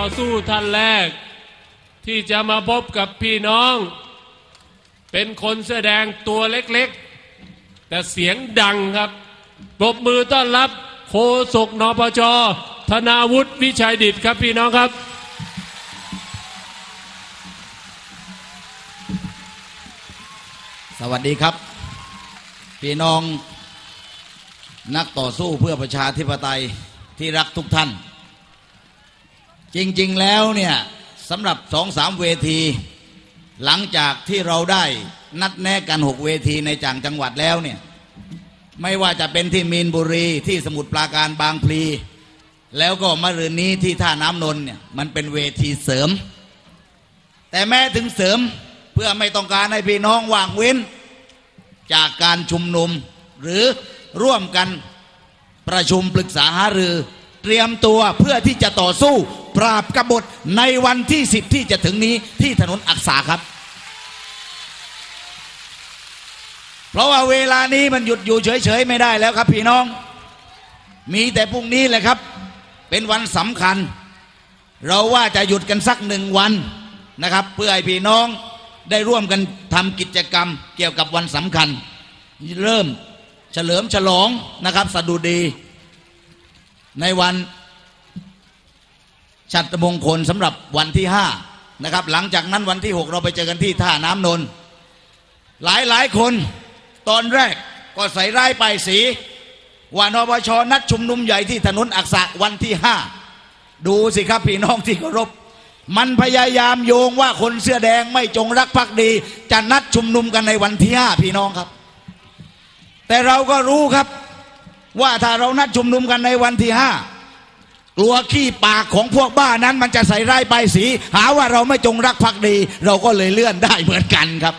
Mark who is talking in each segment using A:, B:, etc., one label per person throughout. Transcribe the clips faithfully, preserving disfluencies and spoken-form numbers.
A: อสู้ท่านแรกที่จะมาพบกับพี่น้องเป็นคนแสดงตัวเล็กๆแต่เสียงดังครับปรบมือต้อนรับโฆษกนปช.ธนาวุฒิวิชัยดิษฐ์ครับพี่น้องครับ
B: สวัสดีครับพี่น้องนักต่อสู้เพื่อประชาธิปไตยที่รักทุกท่านจริงๆแล้วเนี่ยสำหรับสองสามเวทีหลังจากที่เราได้นัดแนะกันหกเวทีในต่างจังหวัดแล้วเนี่ยไม่ว่าจะเป็นที่มีนบุรีที่สมุทรปราการบางพลีแล้วก็มะรืนนี้ที่ท่าน้ำนนท์เนี่ยมันเป็นเวทีเสริมแต่แม้ถึงเสริมเพื่อไม่ต้องการให้พี่น้องว่างเว้นจากการชุมนุมหรือร่วมกันประชุมปรึกษาหารือเตรียมตัวเพื่อที่จะต่อสู้ปราบกบฏในวันที่สิบที่จะถึงนี้ที่ถนนอักษาครับเพราะว่าเวลานี้มันหยุดอยู่เฉยๆไม่ได้แล้วครับพี่น้องมีแต่พรุ่งนี้แหละครับเป็นวันสำคัญเราว่าจะหยุดกันสักหนึ่งวันนะครับเพื่อให้พี่น้องได้ร่วมกันทำกิจกรรมเกี่ยวกับวันสำคัญเริ่มเฉลิมฉลองนะครับสดุดีในวันฉัตรมงคลสำหรับวันที่ห้านะครับหลังจากนั้นวันที่หกเราไปเจอกันที่ท่าน้ำนนท์หลายหลายคนตอนแรกก็ใส่ร้ายป้ายสีว่านปช.นัดชุมนุมใหญ่ที่ถนนอักษะวันที่ห้าดูสิครับพี่น้องที่เคารพมันพยายามโยงว่าคนเสื้อแดงไม่จงรักภักดีจะนัดชุมนุมกันในวันที่ห้าพี่น้องครับแต่เราก็รู้ครับว่าถ้าเรานัดชุมนุมกันในวันที่ห้ากลัวขี้ปากของพวกบ้านั้นมันจะใส่ร้ายป้ายสีหาว่าเราไม่จงรักภักดีเราก็เลยเลื่อนได้เหมือนกันครับ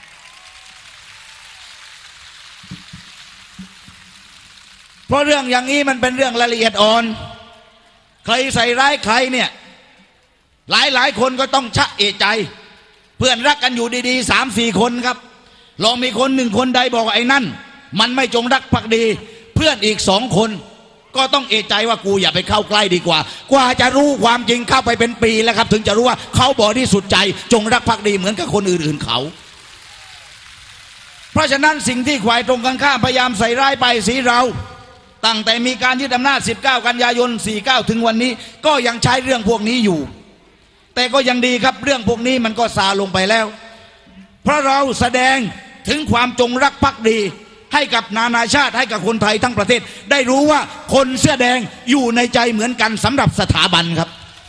B: เพราะเรื่องอย่างนี้มันเป็นเรื่องรายละเอียดอ่อนใครใส่ร้ายใครเนี่ยหลายหลายคนก็ต้องชะเอะใจเพื่อนรักกันอยู่ดีๆสามสี่คนครับลองมีคนหนึ่งคนใดบอกไอ้นั่นมันไม่จงรักภักดีเพื่อนอีกสองคนก็ต้องเอะใจว่ากูอย่าไปเข้าใกล้ดีกว่ากว่าจะรู้ความจริงเข้าไปเป็นปีแล้วครับถึงจะรู้ว่าเขาบริสุทธิ์ใจจงรักภักดีเหมือนกับคนอื่นๆเขาเพราะฉะนั้นสิ่งที่ฝ่ายตรงกันข้ามพยายามใส่ร้ายป้ายสีเราตั้งแต่มีการยึดอำนาจสิบเก้ากันยายนสี่สิบเก้าถึงวันนี้ก็ยังใช้เรื่องพวกนี้อยู่แต่ก็ยังดีครับเรื่องพวกนี้มันก็ซาลงไปแล้วเพราะเราแสดงถึงความจงรักภักดีให้กับนานาชาติให้กับคนไทยทั้งประเทศได้รู้ว่าคนเสื้อแดงอยู่ในใจเหมือนกันสำหรับสถาบันครับ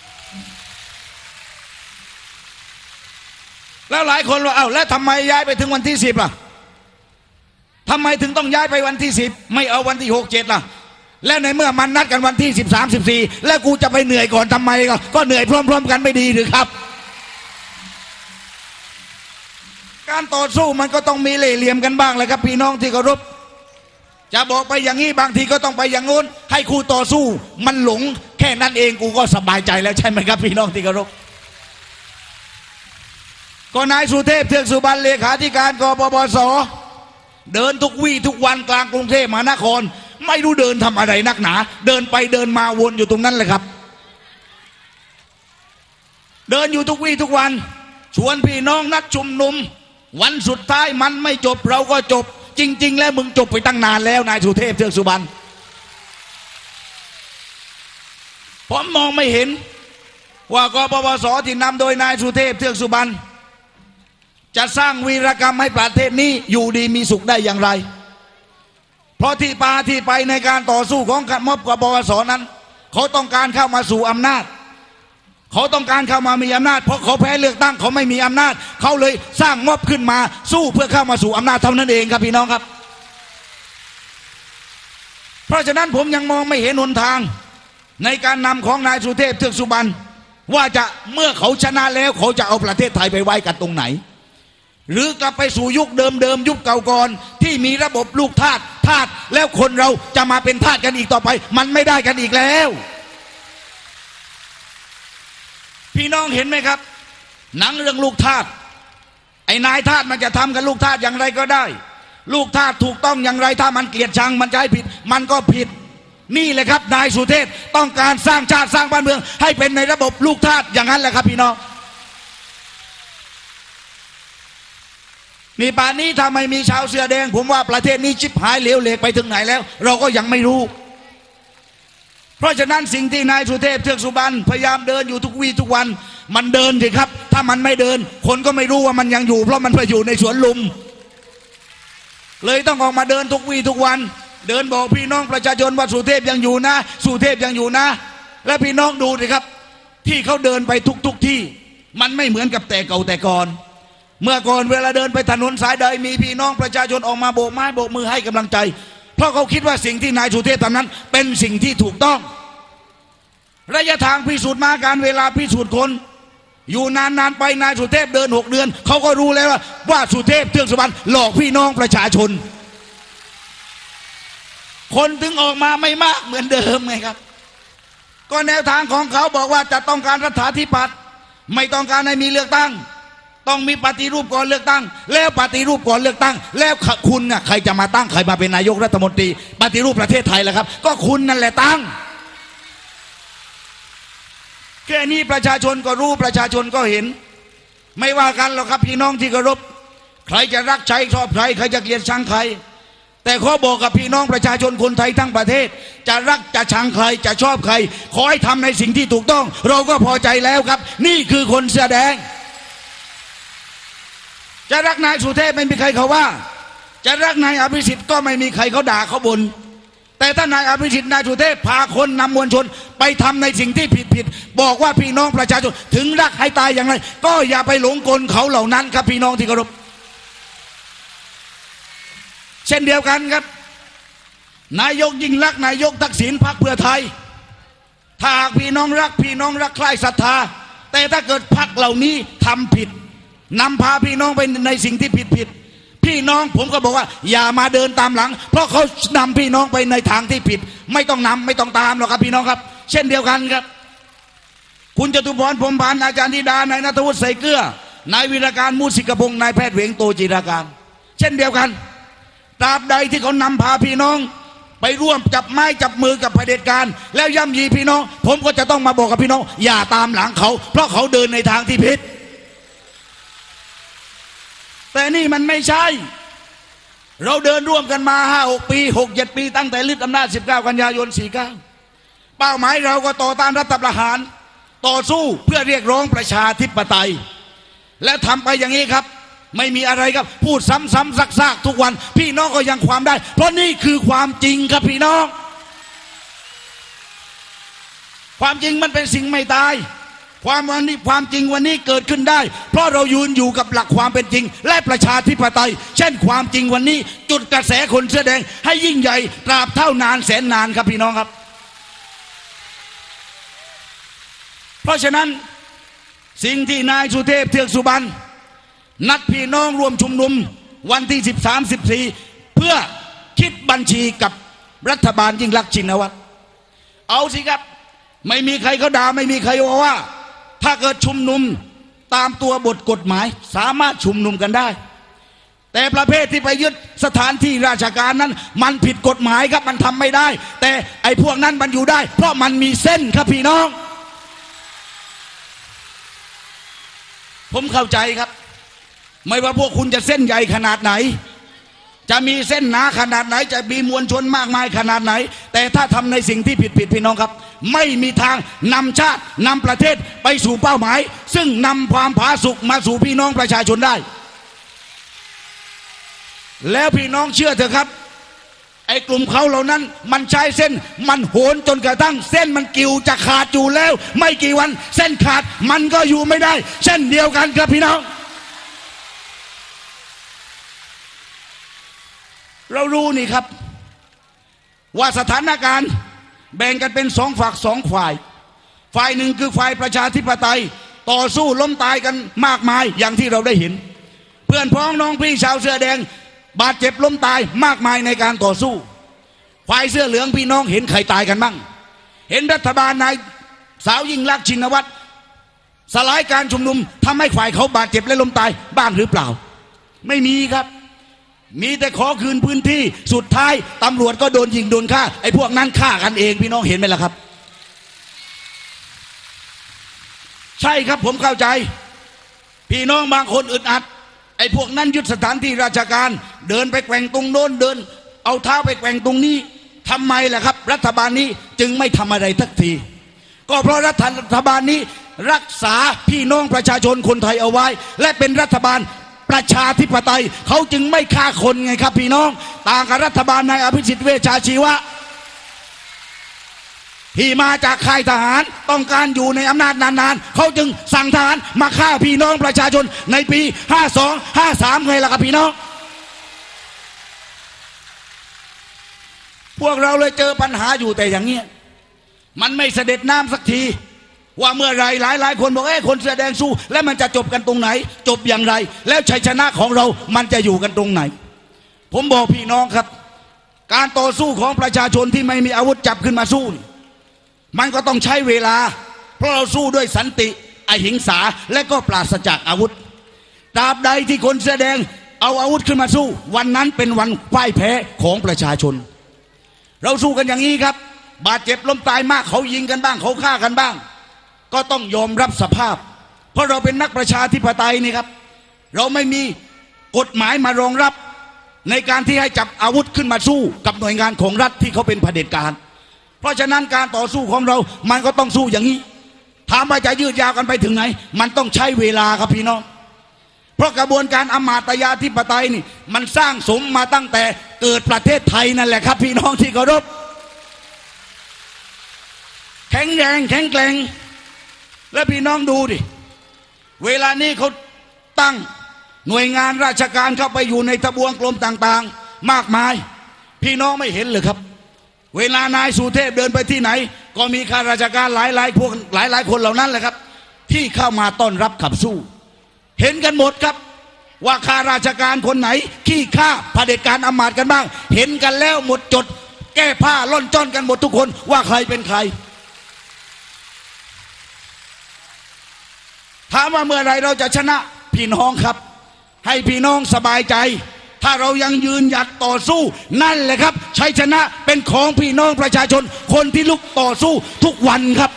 B: แล้วหลายคนว่าเอ้าแล้วทำไมย้ายไปถึงวันที่สิบล่ะทำไมถึงต้องย้ายไปวันที่สิบไม่เอาวันที่หกเจ็ดล่ะแล้วในเมื่อมันนัดกันวันที่สิบสามสิบสี่แล้วกูจะไปเหนื่อยก่อนทำไมก็ก็เหนื่อยพร้อมๆกันไม่ดีหรือครับการต่อสู้มันก็ต้องมีเล่ห์เหลี่ยมกันบ้างเลยครับพี่น้องที่เคารพจะบอกไปอย่างนี้บางทีก็ต้องไปอย่างงู้นให้คู่ต่อสู้มันหลงแค่นั้นเองกูก็สบายใจแล้วใช่ไหมครับพี่น้องที่เคารพก็นายสุเทพเทือกสุบรรณเลขาธิการกปปส.เดินทุกวี่ทุกวันกลางกรุงเทพมหานครไม่รู้เดินทำอะไรนักหนาเดินไปเดินมาวนอยู่ตรงนั้นเลยครับเดินอยู่ทุกวี่ทุกวันชวนพี่น้องนัดชุมนุมวันสุดท้ายมันไม่จบเราก็จบจริงๆแล้วมึงจบไปตั้งนานแล้วนายสุเทพเทือกสุบรรณผมมองไม่เห็นว่ากปปส.ที่นำโดยนายสุเทพเทือกสุบรรณจะสร้างวีรกรรมให้ประเทศนี้อยู่ดีมีสุขได้อย่างไรเพราะที่ปาที่ไปในการต่อสู้ของม็อบกปปส.นั้นเขาต้องการเข้ามาสู่อำนาจเขาต้องการเข้ามามีอำนาจเพราะเขาแพ้เลือกตั้งเขาไม่มีอำนาจเขาเลยสร้างม็อบขึ้นมาสู้เพื่อเข้ามาสู่อำนาจเท่านั้นเองครับพี่น้องครับเพราะฉะนั้นผมยังมองไม่เห็นหนทางในการนำของนายสุเทพเทือกสุบรรณว่าจะเมื่อเขาชนะแล้วเขาจะเอาประเทศไทยไปไว้กันตรงไหนหรือกลับไปสู่ยุคเดิมๆยุคเก่าก่อนที่มีระบบลูกทาสทาสแล้วคนเราจะมาเป็นทาสกันอีกต่อไปมันไม่ได้กันอีกแล้วพี่น้องเห็นไหมครับหนังเรื่องลูกทาสไอ้นายทาสมันจะทำกับลูกทาสอย่างไรก็ได้ลูกทาสถูกต้องอย่างไรถ้ามันเกลียดชังมันจะให้ผิดมันก็ผิดนี่แหละครับนายสุเทพต้องการสร้างชาติสร้างบ้านเมืองให้เป็นในระบบลูกทาสอย่างนั้นแหละครับพี่น้องนี่ป่านนี้ถ้าไม่มีชาวเสื้อแดงผมว่าประเทศนี้ชิบหายเหลวเหลกไปถึงไหนแล้วเราก็ยังไม่รู้เพราะฉะนั้นสิ่งที่นายสุเทพเทือกสุบรรณพยายามเดินอยู่ทุกวี่ทุกวันมันเดินสิครับถ้ามันไม่เดินคนก็ไม่รู้ว่ามันยังอยู่เพราะมันไปอยู่ในสวนลุมเลยต้องออกมาเดินทุกวี่ทุกวันเดินบอกพี่น้องประชาชนว่าสุเทพยังอยู่นะสุเทพยังอยู่นะและพี่น้องดูสิครับที่เขาเดินไปทุกทุกที่มันไม่เหมือนกับแต่เก่าแต่ก่อนเมื่อก่อนเวลาเดินไปถนนสายใดมีพี่น้องประชาชนออกมาโบกไม้โบกมือให้กำลังใจเพราะเขาคิดว่าสิ่งที่นายสุเทพทำนั้นเป็นสิ่งที่ถูกต้องระยะทางพิสูจน์มาการเวลาพิสูจน์คนอยู่นานๆไปนายสุเทพเดินหกเดือนเขาก็รู้แล้วว่าว่าสุเทพเทือกสุบรรณหลอกพี่น้องประชาชนคนถึงออกมาไม่มากเหมือนเดิมไงครับก็แนวทางของเขาบอกว่าจะต้องการรัฐาธิปัตย์ไม่ต้องการให้มีเลือกตั้งต้องมีปฏิรูปก่อนเลือกตั้งแล้วปฏิรูปก่อนเลือกตั้งแล้วคุณน่ะใครจะมาตั้งใครมาเป็นนายกรัฐมนตรีปฏิรูปประเทศไทยล่ะครับก็คุณนั่นแหละตั้งแค่นี้ประชาชนก็รู้ประชาชนก็เห็นไม่ว่ากันหรอกครับพี่น้องที่เคารพใครจะรักใครชอบใครใครจะเกลียดชังใครแต่ขอบอกกับพี่น้องประชาชนคนไทยทั้งประเทศจะรักจะชังใครจะชอบใครขอให้ทำในสิ่งที่ถูกต้องเราก็พอใจแล้วครับนี่คือคนเสื้อแดงจะรักนายสุเทพไม่มีใครเขาว่าจะรักนายอภิสิทธิ์ก็ไม่มีใครเขาด่าเขาบ่นแต่ถ้านายอภิสิทธิ์นายสุเทพพาคนนำมวลชนไปทำในสิ่งที่ผิดผิดบอกว่าพี่น้องประชาชนถึงรักให้ตายอย่างไรก็อย่าไปหลงกลเขาเหล่านั้นครับพี่น้องที่เคารพเช่นเดียวกันครับนายกยิ่งรักนายกทักษิณพรรคเพื่อไทยถ้าหากพี่น้องรักพี่น้องรักใคร่ศรัทธาแต่ถ้าเกิดพรรคเหล่านี้ทำผิดนำพาพี่น้องไปในสิ่งที่ผิดผิดพี่น้องผมก็บอกว่าอย่ามาเดินตามหลังเพราะเขานำพี่น้องไปในทางที่ผิดไม่ต้องนำไม่ต้องตามหรอกครับพี่น้องครับเช่นเดียวกันครับคุณจตุพรพรหมพันธ์อาจารย์ธิดานายณัฐวุฒิใส่เกลือนายวิรการมูสิกพงศ์นายแพทย์เหวงโตจิราการเช่นเดียวกันตราบใดที่เขานำพาพี่น้องไปร่วมจับไม้จับมือกับเผด็จการแล้วย่ำยีพี่น้องผมก็จะต้องมาบอกกับพี่น้องอย่าตามหลังเขาเพราะเขาเดินในทางที่ผิดแต่นี่มันไม่ใช่เราเดินร่วมกันมาห้าหกปีหกเจ็ดปีตั้งแต่ยึดอำนาจสิบเก้ากันยายนสี่เก้าเป้าหมายเราก็ต่อต้านรัฐประหารต่อสู้เพื่อเรียกร้องประชาธิปไตยและทำไปอย่างนี้ครับไม่มีอะไรครับพูดซ้ำๆซักๆทุกวันพี่น้องก็ยังความได้เพราะนี่คือความจริงครับพี่น้องความจริงมันเป็นสิ่งไม่ตายความวันนี้ความจริงวันนี้เกิดขึ้นได้เพราะเรายืนอยู่กับหลักความเป็นจริงและประชาธิปไตยเช่นความจริงวันนี้จุดกระแสคนเสื้อแดงให้ยิ่งใหญ่ตราบเท่านานแสนนานครับพี่น้องครับเพราะฉะนั้นสิ่งที่นายสุเทพเทือกสุบรรณนัดพี่น้องรวมชุมนุมวันที่สิบสาม สิบสี่เพื่อคิดบัญชีกับรัฐบาลยิ่งลักษณ์ชินวัตรเอาสิครับไม่มีใครเขาด่าไม่มีใครว่าถ้าเกิดชุมนุมตามตัวบทกฎหมายสามารถชุมนุมกันได้แต่ประเภทที่ไปยึดสถานที่ราชการนั้นมันผิดกฎหมายครับมันทำไม่ได้แต่ไอ้พวกนั้นมันอยู่ได้เพราะมันมีเส้นครับพี่น้องผมเข้าใจครับไม่ว่าพวกคุณจะเส้นใหญ่ขนาดไหนจะมีเส้นหนาขนาดไหนจะมีมวลชนมากมายขนาดไหนแต่ถ้าทำในสิ่งที่ผิดผิดพี่น้องครับไม่มีทางนำชาตินำประเทศไปสู่เป้าหมายซึ่งนำความผาสุกมาสู่พี่น้องประชาชนได้แล้วพี่น้องเชื่อเถอะครับไอ้กลุ่มเขาเหล่านั้นมันใช้เส้นมันโหนจนกระทั่งเส้นมันกิ่วจะขาดอยู่แล้วไม่กี่วันเส้นขาดมันก็อยู่ไม่ได้เช่นเดียวกันครับพี่น้องเรารู้นี่ครับว่าสถานการณ์แบ่งกันเป็นสองฝักสองฝ่ายฝ่ายหนึ่งคือฝ่ายประชาธิปไตยต่อสู้ล้มตายกันมากมายอย่างที่เราได้เห็นเพื่อนพ้องน้องพี่ชาวเสื้อแดงบาดเจ็บล้มตายมากมายในการต่อสู้ฝ่ายเสื้อเหลืองพี่น้องเห็นใครตายกันบ้างเห็นรัฐบาลนายสาวยิ่งลักษณ์ชินวัตรสลายการชุมนุมทำให้ฝ่ายเขาบาดเจ็บและล้มตายบ้างหรือเปล่าไม่มีครับมีแต่ขอคืนพื้นที่สุดท้ายตำรวจก็โดนยิงโดนฆ่าไอ้พวกนั้นฆ่ากันเองพี่น้องเห็นไหมล่ะครับใช่ครับผมเข้าใจพี่น้องบางคนอึดอัดไอ้พวกนั้นยึดสถานที่ราชการเดินไปแกว่งตรงโน้นเดินเอาเท้าไปแกว่งตรงนี้ทำไมล่ะครับรัฐบาลนี้จึงไม่ทำอะไรสักทีก็เพราะรัฐบาลนี้รักษาพี่น้องประชาชนคนไทยเอาไว้และเป็นรัฐบาลประชาธิปไตยเขาจึงไม่ฆ่าคนไงครับพี่น้องต่างกับรัฐบาลนายอภิสิทธิ์เวชชาชีวะที่มาจากค่ายทหารต้องการอยู่ในอำนาจนานๆเขาจึงสั่งทหารมาฆ่าพี่น้องประชาชนในปีห้าสอง ห้าสามไงล่ะครับพี่น้องพวกเราเลยเจอปัญหาอยู่แต่อย่างเงี้ยมันไม่เสด็จน้ำสักทีว่าเมื่อไรหลายหลายคนบอกเอ้คนแสดงสู้แล้วมันจะจบกันตรงไหนจบอย่างไรแล้วชัยชนะของเรามันจะอยู่กันตรงไหนผมบอกพี่น้องครับการต่อสู้ของประชาชนที่ไม่มีอาวุธจับขึ้นมาสู้มันก็ต้องใช้เวลาเพราะเราสู้ด้วยสันติอหิงสาและก็ปราศจากอาวุธตราบใดที่คนแสดงเอาอาวุธขึ้นมาสู้วันนั้นเป็นวันพ่ายแพ้ของประชาชนเราสู้กันอย่างนี้ครับบาดเจ็บล้มตายมากเขายิงกันบ้างเขาฆ่ากันบ้างก็ต้องยอมรับสภาพเพราะเราเป็นนักประชาธิปไตยนี่ครับเราไม่มีกฎหมายมารองรับในการที่ให้จับอาวุธขึ้นมาสู้กับหน่วยงานของรัฐที่เขาเป็นเผด็จการเพราะฉะนั้นการต่อสู้ของเรามันก็ต้องสู้อย่างนี้ถามว่าจะยืดยาวกันไปถึงไหนมันต้องใช้เวลาครับพี่น้องเพราะกระบวนการอมาตยาธิปไตยนี่มันสร้างสมมาตั้งแต่เกิดประเทศไทยนั่นแหละครับพี่น้องที่เคารพแข็งแรงแข็งแกร่งและพี่น้องดูดิเวลานี้เขาตั้งหน่วยงานราชการเข้าไปอยู่ในทบวงกรมต่างๆมากมายพี่น้องไม่เห็นเลยครับเวลานายสุเทพเดินไปที่ไหนก็มีข้าราชการหลายๆพวกหลายๆคนเหล่านั้นแหละครับที่เข้ามาต้อนรับขับสู้เห็นกันหมดครับว่าข้าราชการคนไหนขี้ข้าเผด็จการอำมาตย์กันบ้างเห็นกันแล้วหมดจดแก้ผ้าล่อนจ้อนกันหมดทุกคนว่าใครเป็นใครถามว่าเมื่อไรเราจะชนะพี่น้องครับให้พี่น้องสบายใจถ้าเรายังยืนหยัดต่อสู้นั่นแหละครับชัยชนะเป็นของพี่น้องประชาชนคนที่ลุกต่อสู้ทุกวันครับ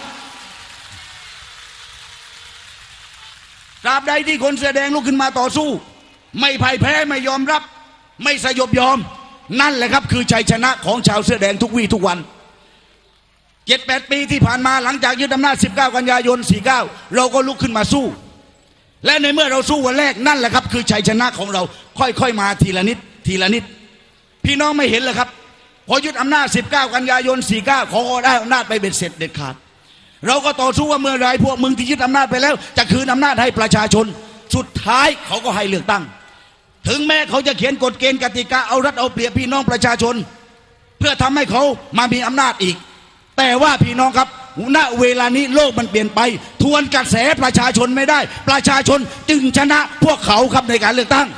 B: ตราบใดที่คนแสดงลุกขึ้นมาต่อสู้ไม่พ่ายแพ้ไม่ยอมรับไม่สยบยอมนั่นแหละครับคือชัยชนะของชาวเสื้อแดงทุกวี่ทุกวันเจ็ดแปดปีที่ผ่านมาหลังจากยึดอำนาจสิบเก้ากันยายนสี่สิบเก้าเราก็ลุกขึ้นมาสู้และในเมื่อเราสู้วันแรกนั่นแหละครับคือชัยชนะของเราค่อยๆมาทีละนิดทีละนิดพี่น้องไม่เห็นเลยครับพอยึดอำนาจสิบเก้ากันยายนสี่สิบเก้าขอได้อำนาจไปเบ็ดเสร็จเด็ดขาดเราก็ต่อสู้ว่าเมื่อไรพวกมึงที่ยึดอำนาจไปแล้วจะคืนอำนาจให้ประชาชนสุดท้ายเขาก็ให้เลือกตั้งถึงแม้เขาจะเขียนกฎเกณฑ์กติกาเอารัดเอาเปรียบพี่น้องประชาชนเพื่อทำให้เขามามีอำนาจอีกแต่ว่าพี่น้องครับณเวลานี้โลกมันเปลี่ยนไปทวนกระแสประชาชนไม่ได้ประชาชนจึงชนะพวกเขาครับในการเลือกตั้ง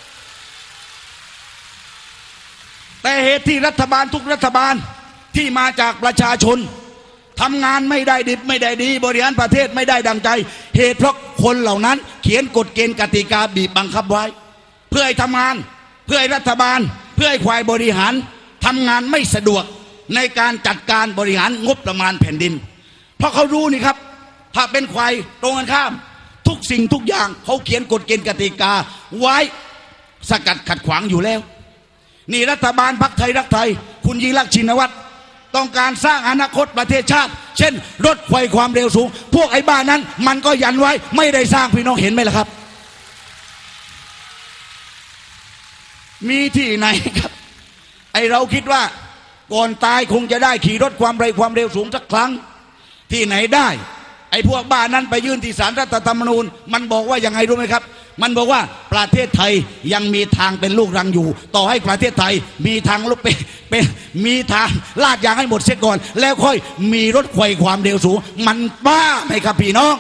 B: แต่เหตุที่รัฐบาลทุกรัฐบาลที่มาจากประชาชนทำงานไม่ได้ดิบไม่ได้ดีบริหารประเทศไม่ได้ดังใจเหตุเพราะคนเหล่านั้นเขียนกฎเกณฑ์กติกาบีบบังคับไว้เพื่อให้ทำงานเพื่อให้รัฐบาลเพื่อให้ฝ่ายบริหารทำงานไม่สะดวกในการจัดการบริหารงบประมาณแผ่นดินเพราะเขารู้นี่ครับถ้าเป็นฝ่ายตรงกันข้ามทุกสิ่งทุกอย่างเขาเขียนกฎเกณฑ์กติกาไว้สกัดขัดขวางอยู่แล้วนี่รัฐบาลพรรคไทยรักไทยคุณยิ่งลักษณ์ชินวัตรต้องการสร้างอนาคตประเทศชาติเช่นรถไฟความเร็วสูงพวกไอ้บ้านนั้นมันก็ยันไว้ไม่ได้สร้างพี่น้องเห็นไหมล่ะครับมีที่ไหนครับไอ้เราคิดว่าก่อนตายคงจะได้ขี่รถความเร็วความเร็วสูงสักครั้งที่ไหนได้ไอ้พวกบ้านนั้นไปยื่นที่ศาลรัฐธรรมนูญมันบอกว่ายังไงรู้ไหมครับมันบอกว่าประเทศไทยยังมีทางเป็นลูกรังอยู่ต่อให้ประเทศไทยมีทางลุกเป็นเป็นมีทางลาดยางให้หมดเสียก่อนแล้วค่อยมีรถไฟความเร็วสูงมันบ้าไหมครับพี่น้อง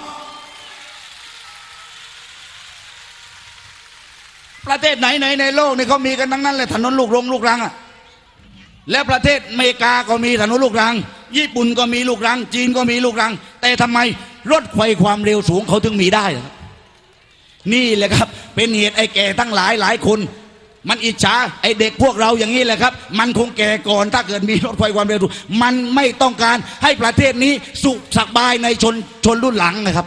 B: ประเทศไหนไหนในโลกนี่เขามีกันทั้งนั้นเลยถนนลูกรงลูกรังอ่ะและประเทศอเมริกาก็มีถนนลูกรังญี่ปุ่นก็มีลูกรังจีนก็มีลูกรังแต่ทำไมรถไฟความเร็วสูงเขาถึงมีได้นี่แหละครับเป็นเหตุไอ้แก่ทั้งหลายหลายคนมันอิจฉาไอเด็กพวกเราอย่างนี้แหละครับมันคงแก่ก่อนถ้าเกิดมีรถไฟความเร็วสูงมันไม่ต้องการให้ประเทศนี้สุขสบายในชนชนรุ่นหลังนะครับ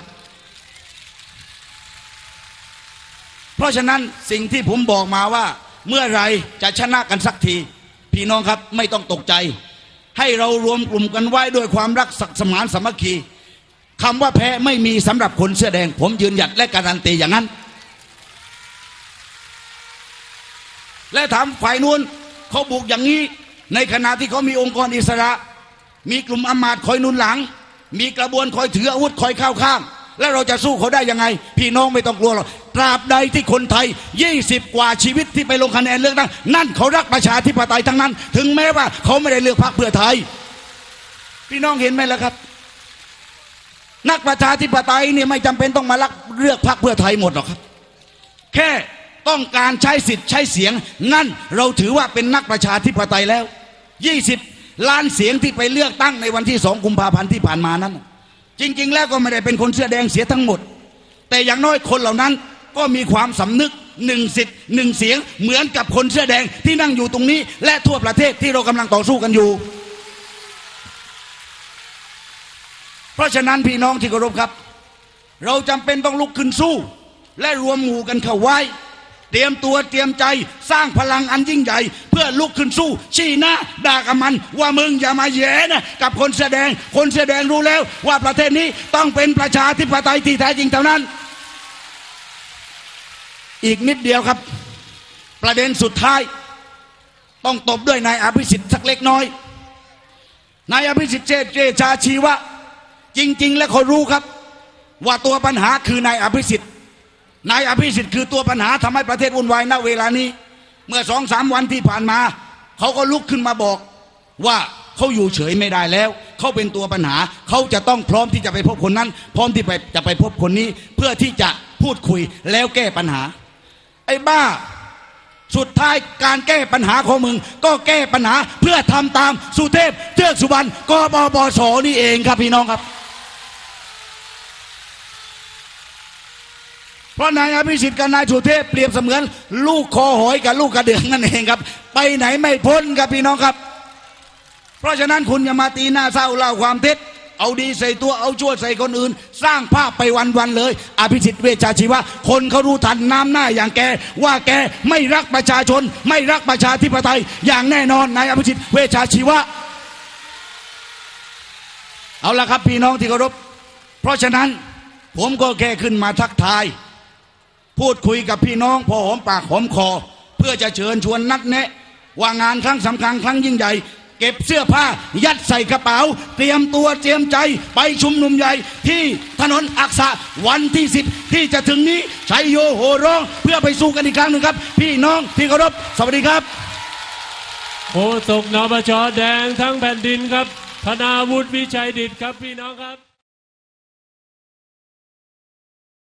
B: เพราะฉะนั้นสิ่งที่ผมบอกมาว่าเมื่อไรจะชนะกันสักทีพี่น้องครับไม่ต้องตกใจให้เรารวมกลุ่มกันไว้ด้วยความรักสมานสามัคคีคำว่าแพ้ไม่มีสำหรับคนเสื้อแดงผมยืนหยัดและการันตีอย่างนั้นและถามฝ่ายนู้นเขาบุกอย่างนี้ในขณะที่เขามีองค์กรอิสระมีกลุ่มอำมาตย์คอยหนุนหลังมีกระบวนคอยถืออาวุธคอยเข้าข้างแล้วเราจะสู้เขาได้ยังไงพี่น้องไม่ต้องกลัวหรอกตราบใดที่คนไทยยี่สิบกว่าชีวิตที่ไปลงคะแนนเลือกตั้งนั่นเขารักประชาธิปไตยทั้งนั้นถึงแม้ว่าเขาไม่ได้เลือกพรรคเพื่อไทยพี่น้องเห็นไหมล่ะครับนักประชาธิปไตยเนี่ยไม่จำเป็นต้องมารักเลือกพรรคเพื่อไทยหมดหรอกครับแค่ต้องการใช้สิทธิ์ใช้เสียงนั่นเราถือว่าเป็นนักประชาธิปไตยแล้วยี่สิบล้านเสียงที่ไปเลือกตั้งในวันที่สองกุมภาพันธ์ที่ผ่านมานั้นจริงๆแล้วก็ไม่ได้เป็นคนเสื้อแดงเสียทั้งหมดแต่อย่างน้อยคนเหล่านั้นก็มีความสำนึกหนึ่งสิทธิ์หนึ่งเสียงเหมือนกับคนเสื้อแดงที่นั่งอยู่ตรงนี้และทั่วประเทศที่เรากำลังต่อสู้กันอยู่เพราะฉะนั้นพี่น้องที่เคารพครับเราจำเป็นต้องลุกขึ้นสู้และรวมหมู่กันเข้าไว้เตรียมตัวเตรียมใจสร้างพลังอันยิ่งใหญ่เพื่อลุกขึ้นสู้ชี้หน้าด่ากับมันว่ามึงอย่ามาแย่นะกับคนแสดงคนแสดงรู้แล้วว่าประเทศนี้ต้องเป็นประชาธิปไตยที่แท้จริงเท่านั้นอีกนิดเดียวครับประเด็นสุดท้ายต้องตบด้วยนายอภิสิทธิ์สักเล็กน้อยนายอภิสิทธิ์เจตชาชีวะจริงๆแล้วเขารู้ครับว่าตัวปัญหาคือนายอภิสิทธิ์นายอภิสิทธิ์คือตัวปัญหาทำให้ประเทศวุ่นวายณเวลานี้เมื่อสองสามวันที่ผ่านมาเขาก็ลุกขึ้นมาบอกว่าเขาอยู่เฉยไม่ได้แล้วเขาเป็นตัวปัญหาเขาจะต้องพร้อมที่จะไปพบคนนั้นพร้อมที่จะไปพบคนนี้เพื่อที่จะพูดคุยแล้วแก้ปัญหาไอ้บ้าสุดท้ายการแก้ปัญหาของมึงก็แก้ปัญหาเพื่อทำตามสุเทพเทือกสุบรรณกบปสนี่เองครับพี่น้องครับเพราะนายอภิสิทธิ์กับนายสุเทพเปรียบเสมือนลูกคอหอยกับลูกกระเดื่องนั่นเองครับไปไหนไม่พ้นครับพี่น้องครับเพราะฉะนั้นคุณอย่ามาตีหน้าเศร้าเล่าความเท็จเอาดีใส่ตัวเอาชั่วใส่คนอื่นสร้างภาพไปวันๆเลยอภิสิทธิ์เวชชาชีวะคนเขารู้ทันน้ำหน้าอย่างแกว่าแกไม่รักประชาชนไม่รักประชาธิปไตยอย่างแน่นอนนายอภิสิทธิ์เวชชาชีวะเอาละครับพี่น้องที่เคารพเพราะฉะนั้นผมก็แค่ขึ้นมาทักทายพูดคุยกับพี่น้องพอหอมปากหอมคอเพื่อจะเชิญชวนนัดแนะว่างานครั้งสำคัญครั้งยิ่งใหญ่เก็บเสื้อผ้ายัดใส่กระเป๋าเตรียมตัวเตรียมใจไปชุมนุมใหญ่ที่ถนนอักษะวันที่สิบที่จะถึงนี้ชัยโยโห่ร้องเพื่อไปสู้กันอีกครั้งหนึ่งครับพี่น้องที่เคารพสวัสดีครับ
A: โฆษกนปช.แดงทั้งแผ่นดินครับธนาวุฒิวิชัยดิษฐ์ครับพี่น้องครับ